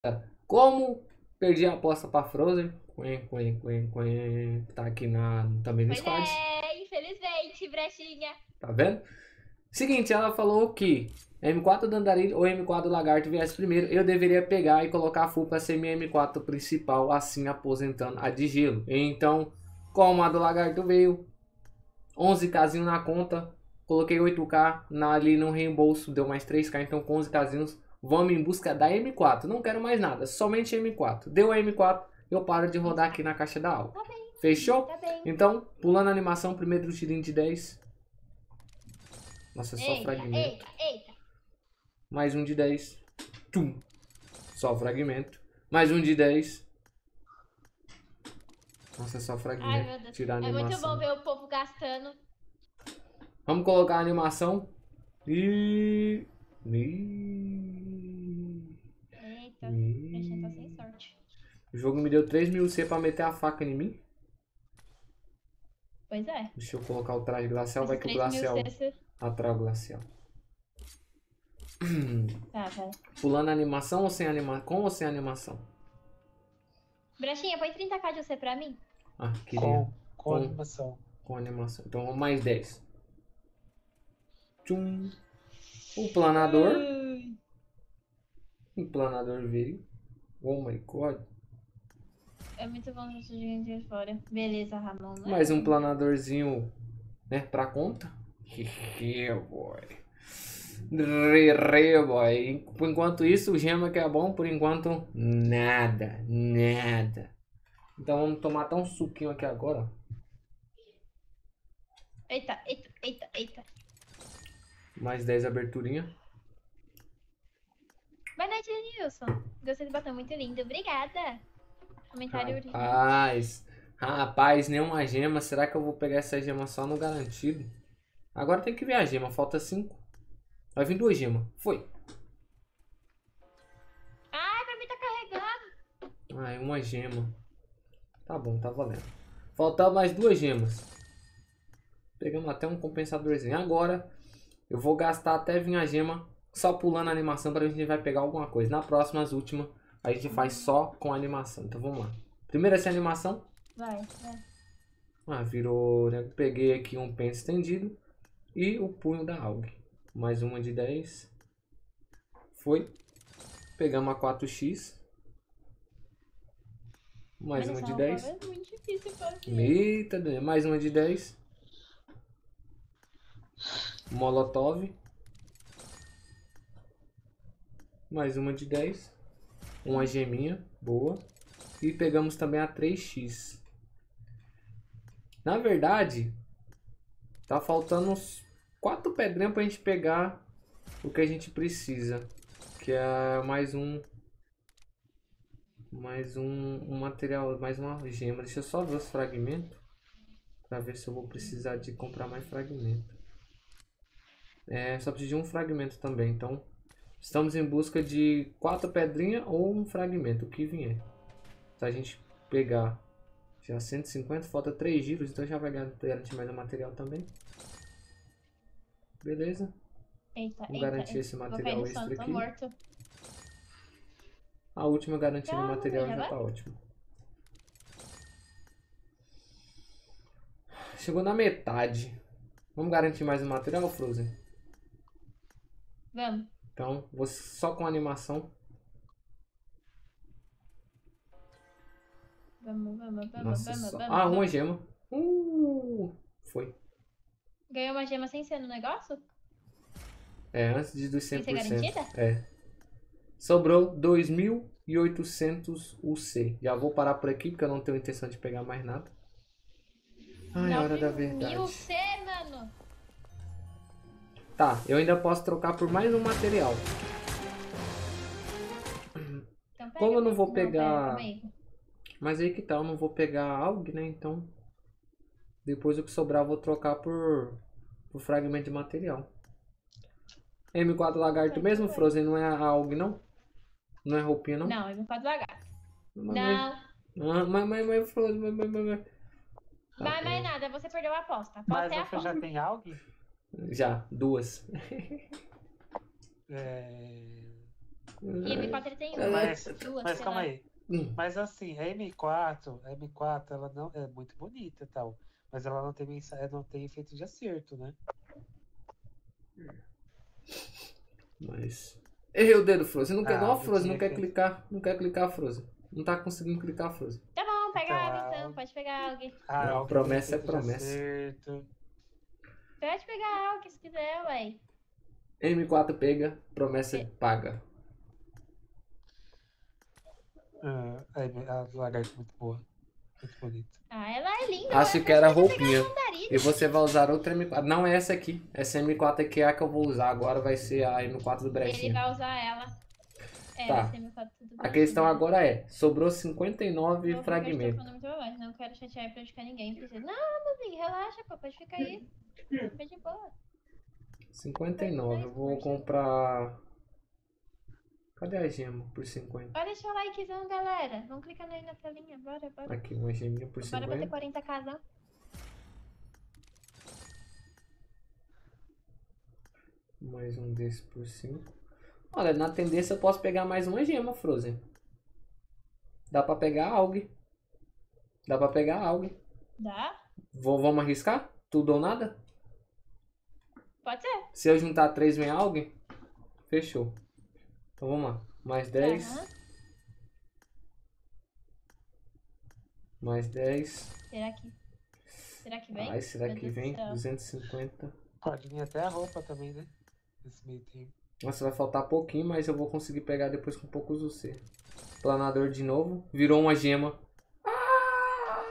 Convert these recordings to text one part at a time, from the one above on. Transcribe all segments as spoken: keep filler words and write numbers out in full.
Como perdi a aposta pra Frozen, quen, quen, quen, quen, tá aqui na, também no Pois squad, é, infelizmente, brechinha. tá vendo? Seguinte, ela falou que M quatro do Andarilho ou M quatro do Lagarto viesse primeiro, eu deveria pegar e colocar a full pra ser minha M quatro principal, assim aposentando a de gelo. Então, como a do Lagarto veio, onze kzinho na conta, coloquei oito k na, ali no reembolso, deu mais três k, então com onze kzinhos, vamos em busca da M quatro. Não quero mais nada, somente M quatro. Deu a M quatro, eu paro de rodar aqui na caixa da aula. Tá bem, Fechou? tá bem. Então, pulando a animação, primeiro tirinho de dez. Nossa, é só Eita, fragmento. eita, eita. Mais um de dez. Tum. Só fragmento. Mais um de dez. Nossa, é só Ai, fragmento. meu Deus. Tirar a É muito bom animação. ver o povo gastando. Vamos colocar a animação. E... e... Eita, o brechinha tá sem e... sorte. O jogo me deu três mil C pra meter a faca em mim. Pois é. Deixa eu colocar o traje glacial. Vai Esses que o três mil glacial C. atrai o glacial. Tá, vai. Pulando a animação ou sem animação? Com ou sem animação? Brechinha, põe trinta k de C pra mim. Ah, queria. Com, com Com, animação. com animação. Então vamos mais dez. Tchum. O planador. O planador veio. Oh my god. É muito bom esse gigante de fora. Beleza, Ramon. Não é Mais um assim. planadorzinho, né, pra conta. Hehe, boy. Re, re, boy. Por enquanto isso, o gema que é bom, por enquanto, nada. Nada. Então vamos tomar até um suquinho aqui agora. Eita, eita, eita, eita. Mais dez aberturinha. Boa noite, Nilson. Gostei do batom, muito lindo. Obrigada. Comentário original. Rapaz, rapaz, nenhuma gema. Será que eu vou pegar essa gema só no garantido? Agora tem que ver a gema, falta cinco. Vai vir duas gemas. Foi. Ai, pra mim tá carregando. Ai, uma gema. Tá bom, tá valendo. Faltavam mais duas gemas. Pegamos até um compensadorzinho. Agora eu vou gastar até vir a gema só pulando a animação para a gente vai pegar alguma coisa. Na próxima, as últimas, a gente faz só com a animação. Então vamos lá. Primeiro essa animação. Vai, vai. Ah, virou, né? Peguei aqui um pente estendido e o punho da A U G. Mais uma de dez. Foi. Pegamos a quatro x. Mais Mas uma essa de roupa dez. é muito difícil pra mim. Eita, mais uma de dez. Molotov. Mais uma de dez. Uma geminha. Boa. E pegamos também a três x. Na verdade, tá faltando uns quatro pedrinhas pra gente pegar o que a gente precisa. Que é mais um... Mais um, um material, mais uma gema. Deixa eu só ver os fragmentos. Pra ver se eu vou precisar de comprar mais fragmento. É, só preciso de um fragmento também. Então, estamos em busca de quatro pedrinhas ou um fragmento, o que vier. Se a gente pegar já cento e cinquenta, falta três giros, então já vai garantir mais um material também. Beleza. Eita, Vamos eita, garantir eita. esse Vou material cair no extra sono, tô aqui. morto. A última garantindo o Calma, material já já vai? tá ótimo. Chegou na metade. Vamos garantir mais um material, Frozen? Vamos. Então, vou só com animação. Vamos, vamos, vamos, Nossa, vamos, só... vamos. Ah, vamos. uma gema. Uh, foi. Ganhou uma gema sem ser no negócio? É, antes de dos cem Sem por ser cento. garantida? É. Sobrou dois mil e oitocentos U C. Já vou parar por aqui porque eu não tenho intenção de pegar mais nada. Ai, a hora da verdade. Mil C, mano. Tá, eu ainda posso trocar por mais um material. Então pega. Como eu não vou pera, pegar... calma aí. Mas aí que tá, eu não vou pegar A U G, né? Então, depois o que sobrar eu vou trocar por, por fragmento de material. M quatro Lagarto Vai, mesmo, vai. Frozen, não é a U G, não? Não é roupinha, não? Não, M quatro lagarto. Mas, Não. Ah, mas, mas, mas, Frozen, mas, mas, mas, mas. Tá Vai mais bom. nada, você perdeu a aposta. A aposta Mas é a você aposta. já tem algo? Já, duas. É... E M quatro ele tem uma. Mas, Duas, mas sei calma lá. aí. Hum. Mas assim, a M quatro, a M quatro, ela não é muito bonita e tal. Mas ela não tem, mensa- ela não tem efeito de acerto, né? Mas. Errei o dedo, Frozen. Não quer. Ah, Não, não Frozen, tinha não quer efeito. clicar. Não quer clicar, Frozen. Não tá conseguindo clicar, Frozen. Tá bom, pega Então, a água a- então. Pode pegar alguém. Ah, Não, alguém promessa tem é efeito de promessa. acerto. Pode pegar alguém se quiser, ué. M quatro pega, promessa É. paga. Ah, a, M- a lagarta é muito boa. Muito bonita. Ah, ela é linda. Acho agora que era pode pegar roupinha. a Mandarina. E você vai usar outra M quatro. Não é essa aqui. Essa M quatro aqui é a que eu vou usar. Agora vai ser a M quatro do Ele Brechinha. vai usar ela. É, Tá. vai ser M quatro tudo A bem. questão agora é: sobrou cinquenta e nove Vou ficar fragmentos. estofando muito mais. Não quero chatear e prejudicar ninguém. Precisa. Não, mozinho, relaxa, pô. Pode ficar aí. Fica de boa. cinquenta e nove. Eu vou Nice, comprar. Cadê a gema por cinquenta? Bora deixar o likezão, galera. Vamos clicando aí na telinha. Bora, bora. Aqui, uma geminha por Bora bater cinquenta. quarenta casão. Mais um desse por cinco. Olha, na tendência eu posso pegar mais uma gema, Frozen. Dá pra pegar algo. Dá pra pegar algo. Dá? Vou, vamos arriscar? Tudo ou nada? Pode ser. Se eu juntar três vem algo? Fechou. Então vamos lá. Mais dez. Aham. Mais dez. Será que... Será que vem? Ai, será Meu que Deus do vem? céu. duzentos e cinquenta. Pode vir até a roupa também, né? Nesse meio tempo. Nossa, vai faltar pouquinho, mas eu vou conseguir pegar depois com poucos U C. Planador de novo. Virou uma gema. Ah,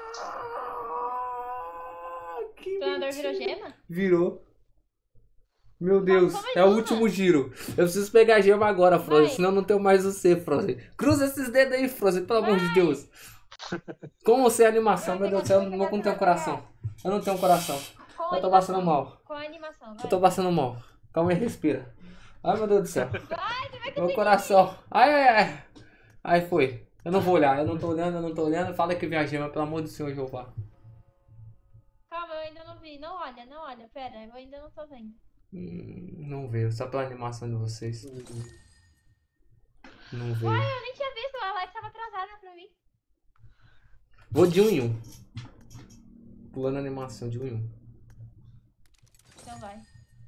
que O planador virou mentira. gema? Virou. Meu Deus, só mais é o uma. último giro. Eu preciso pegar a gema agora, Frozen, Vai. senão não tenho mais U C, Frozen. Cruza esses dedos aí, Frozen, pelo amor de Vai. Deus. Como você é animação, Vai meu Deus do pegar, céu, eu vai não pegar, vou ter um vai coração. Eu não tenho um coração. Com Eu tô animação. passando mal. Com a animação, vai. Eu tô passando mal. Calma aí, respira. Ai, meu Deus do céu. Vai, você vai Meu conseguir. coração. Ai, ai, ai. Ai, foi. Eu não vou olhar, eu não tô olhando, eu não tô olhando. Fala que vem a gema, pelo amor do Senhor, Jeová. Calma, eu ainda não vi. Não olha, não olha. Pera, eu ainda não tô vendo. Hum, não veio, só pela animação de vocês. Não veio. Eu nem tinha visto, a live tava atrasada pra mim. Vou de um em um. Pulando a animação de um em um. Então vai.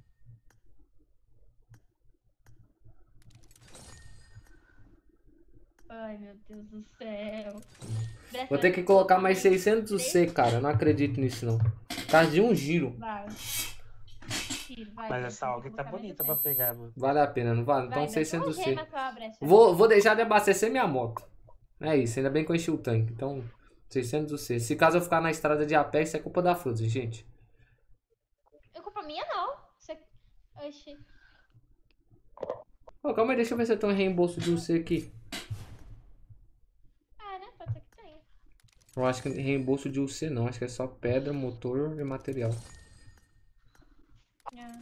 Ai, meu Deus do céu. Vou ter que colocar mais seiscentos C, cara. Eu não acredito nisso, não. Por causa de um giro. Vai. Tiro, vai. Mas vai, essa tem alga que tá colocar mais bonita o pra tempo. pegar, mano. Vale a pena, não vale? Vai, Então mas seiscentos uma C. gema só, brecha. Vou, vou deixar de abastecer minha moto. É isso, ainda bem que eu enchi o tanque. Então, seiscentos C. Se caso eu ficar na estrada de a pé, isso é culpa da Frozen, gente. É culpa minha, não. Você... Oxi. Ô, calma aí, deixa eu ver se eu tenho um reembolso de U C aqui. Ah, né? Pode ser que tenha. Eu acho que reembolso de U C não, acho que é só pedra, motor e material. Ah.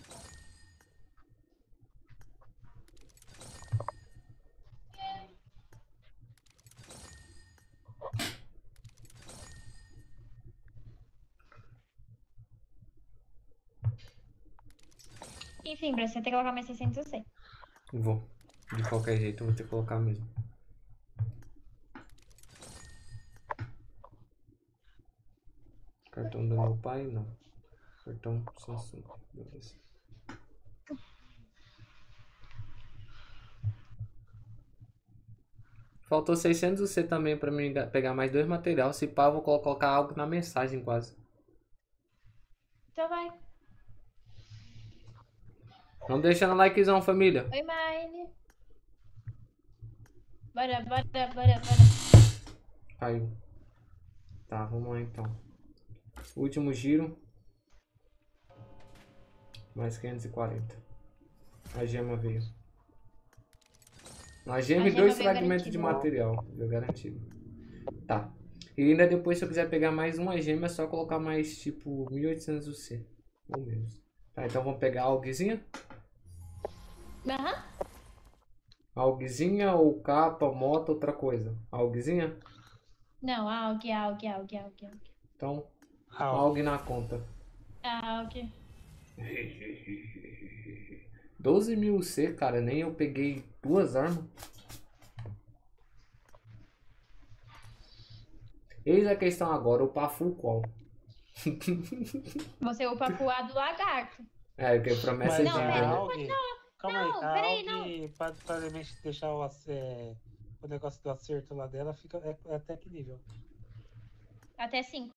Enfim, pra você ter que colocar mais seiscentos eu sei. Vou. De qualquer jeito, eu vou ter que colocar mesmo. Cartão do meu pai, não. Cartão Samsung, beleza. Faltou seiscentos C também pra mim pegar mais dois materiais. Se pá, eu vou colo- colocar algo na mensagem quase. Então vai. Vamos deixando likezão, família. Oi, Mine. Bora, bora, bora, bora. Caiu. Tá, vamos lá então. Último giro. Mais quinhentos e quarenta. A gema veio. Uma gema A e gema dois veio fragmentos de garantido. material. Veio garantido. Tá. E ainda depois, se eu quiser pegar mais uma gema, é só colocar mais tipo mil e oitocentos U C. Ou menos. Tá, então vamos pegar a alguezinha? Aham. Alguezinha ou capa, moto, outra coisa? Alguezinha? Não, algue, algue, algue, algue, algue. Então, Ah, ó. algue na conta. Algue. doze mil C, cara, nem eu peguei duas armas. Eis a questão agora, o full qual? Você upa pro A do lagarto. É, que é promessa Mas Não, de a pera, né? não AUG, calma não, aí, a peraí, AUG, pra, pra deixar o, ac- é, o negócio do acerto lá dela, fica é, é até que nível? Até cinco.